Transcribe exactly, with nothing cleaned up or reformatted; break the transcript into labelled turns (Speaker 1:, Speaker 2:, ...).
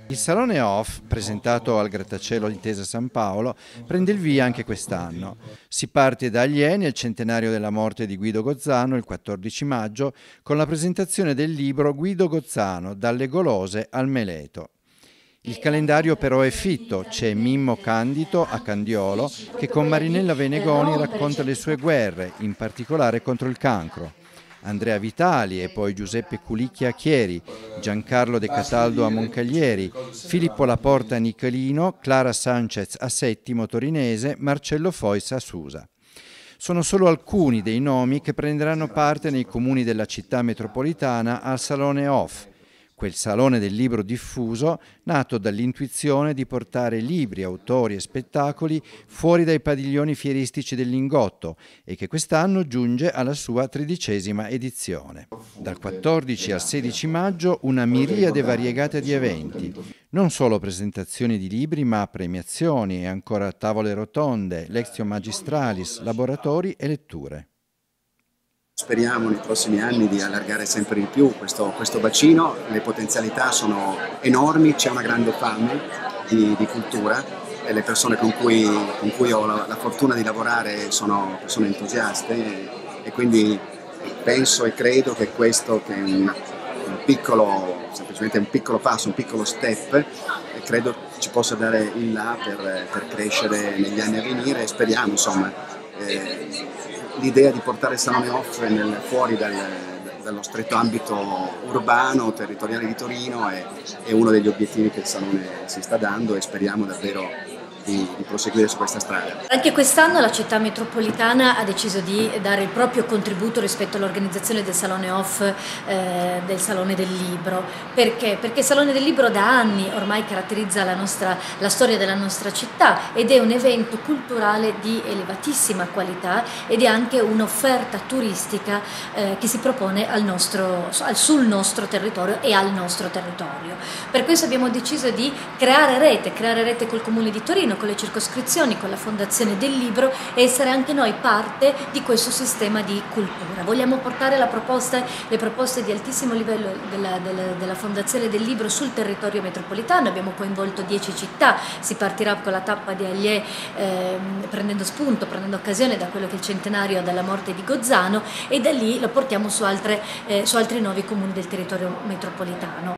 Speaker 1: Il Salone Off, presentato al Grattacielo Intesa San Paolo, prende il via anche quest'anno. Si parte da Alieni al centenario della morte di Guido Gozzano il quattordici maggio con la presentazione del libro Guido Gozzano, dalle golose al meleto. Il calendario però è fitto, c'è Mimmo Candito a Candiolo che con Marinella Venegoni racconta le sue guerre, in particolare contro il cancro. Andrea Vitali e poi Giuseppe Culicchia a Chieri, Giancarlo De Cataldo a Moncaglieri, Filippo Laporta a Niccolino, Clara Sanchez a Settimo Torinese, Marcello Fois a Susa. Sono solo alcuni dei nomi che prenderanno parte nei comuni della città metropolitana al Salone Off, quel salone del libro diffuso nato dall'intuizione di portare libri, autori e spettacoli fuori dai padiglioni fieristici del Lingotto e che quest'anno giunge alla sua tredicesima edizione. Dal quattordici al sedici maggio una miriade variegata di eventi, non solo presentazioni di libri ma premiazioni e ancora tavole rotonde, lectio magistralis, laboratori e letture.
Speaker 2: Speriamo nei prossimi anni di allargare sempre di più questo, questo bacino, le potenzialità sono enormi, c'è una grande fame di, di cultura e le persone con cui, con cui ho la, la fortuna di lavorare sono persone entusiaste e, e quindi penso e credo che questo che è un, un piccolo, semplicemente un piccolo passo, un piccolo step, e credo ci possa dare il là per, per crescere negli anni a venire e speriamo insomma. Eh, L'idea di portare il Salone Off nel, fuori dal, dallo stretto ambito urbano, territoriale di Torino è, è uno degli obiettivi che il Salone si sta dando e speriamo davvero di, di proseguire su questa strada.
Speaker 3: Anche quest'anno la città metropolitana ha deciso di dare il proprio contributo rispetto all'organizzazione del Salone Off, eh, del Salone del Libro. Perché? Perché il Salone del Libro da anni ormai caratterizza la, nostra, la storia della nostra città ed è un evento culturale di elevatissima qualità ed è anche un'offerta turistica eh, che si propone al nostro, al, sul nostro territorio e al nostro territorio. Per questo abbiamo deciso di creare rete, creare rete col Comune di Torino, con le circoscrizioni, con la Fondazione del Libro e essere anche noi parte di questo sistema di cultura. Vogliamo portare la proposta, le proposte di altissimo livello della, della, della Fondazione del Libro sul territorio metropolitano, abbiamo coinvolto dieci città, si partirà con la tappa di Allier eh, prendendo spunto, prendendo occasione da quello che è il centenario della morte di Gozzano e da lì lo portiamo su, altre, eh, su altri nuovi comuni del territorio metropolitano.